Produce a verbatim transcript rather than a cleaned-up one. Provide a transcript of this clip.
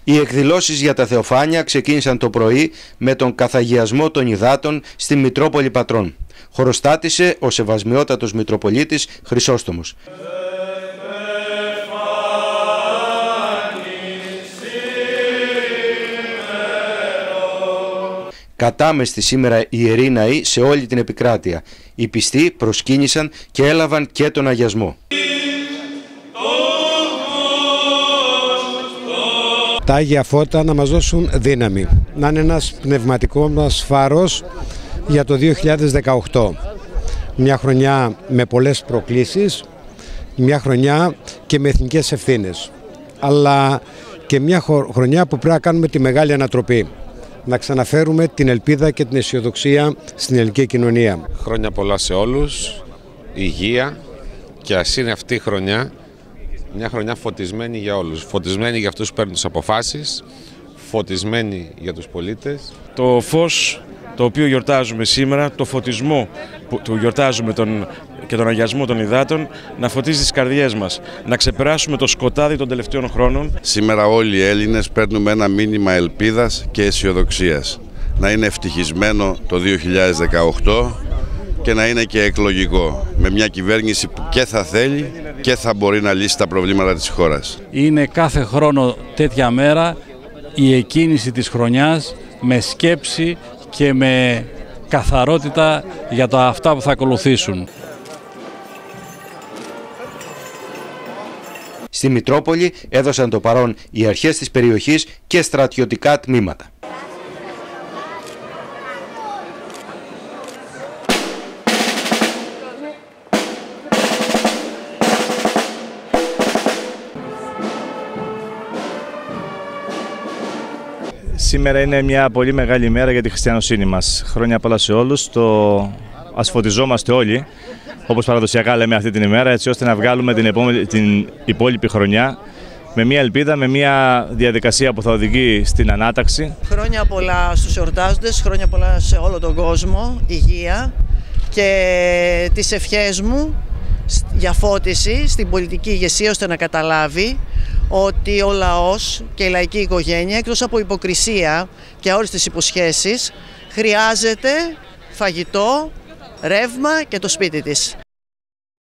Οι εκδηλώσεις για τα Θεοφάνεια ξεκίνησαν το πρωί με τον καθαγιασμό των υδάτων στη Μητρόπολη Πατρών. Χοροστάτησε ο Σεβασμιότατος Μητροπολίτης Χρυσόστομος. Κατάμεστη σήμερα ιεροί ναοί σε όλη την επικράτεια. Οι πιστοί προσκύνησαν και έλαβαν και τον αγιασμό. Τα Άγια Φώτα να μας δώσουν δύναμη, να είναι ένας πνευματικός μας φάρος για το δύο χιλιάδες δεκαοκτώ. Μια χρονιά με πολλές προκλήσεις, μια χρονιά και με εθνικές ευθύνες, αλλά και μια χρονιά που πρέπει να κάνουμε τη μεγάλη ανατροπή. Να ξαναφέρουμε την ελπίδα και την αισιοδοξία στην ελληνική κοινωνία. Χρόνια πολλά σε όλους, υγεία και ας είναι αυτή η χρονιά μια χρονιά φωτισμένη για όλους. Φωτισμένη για αυτούς που παίρνουν τις αποφάσεις, φωτισμένη για τους πολίτες. Το φως το οποίο γιορτάζουμε σήμερα, το φωτισμό που γιορτάζουμε τον, και τον αγιασμό των υδάτων, να φωτίζει τις καρδιές μας, να ξεπεράσουμε το σκοτάδι των τελευταίων χρόνων. Σήμερα όλοι οι Έλληνες παίρνουμε ένα μήνυμα ελπίδας και αισιοδοξίας. Να είναι ευτυχισμένο το δύο χιλιάδες δεκαοκτώ και να είναι και εκλογικό, με μια κυβέρνηση που και θα θέλει και θα μπορεί να λύσει τα προβλήματα της χώρας. Είναι κάθε χρόνο τέτοια μέρα η εκκίνηση της χρονιάς με σκέψη και με καθαρότητα για τα αυτά που θα ακολουθήσουν. Στη Μητρόπολη έδωσαν το παρόν οι αρχές της περιοχής και στρατιωτικά τμήματα. Σήμερα είναι μια πολύ μεγάλη ημέρα για τη χριστιανοσύνη μας. Χρόνια πολλά σε όλους. Το... Ας φωτιζόμαστε όλοι, όπως παραδοσιακά λέμε αυτή την ημέρα, έτσι ώστε να βγάλουμε την, επόμενη, την υπόλοιπη χρονιά με μια ελπίδα, με μια διαδικασία που θα οδηγεί στην ανάταξη. Χρόνια πολλά στους εορτάζοντες, χρόνια πολλά σε όλο τον κόσμο, υγεία και τις ευχές μου για φώτιση στην πολιτική ηγεσία, ώστε να καταλάβει ότι ο λαός και η λαϊκή οικογένεια, εκτός από υποκρισία και αόριστες υποσχέσεις, χρειάζεται φαγητό, ρεύμα και το σπίτι της.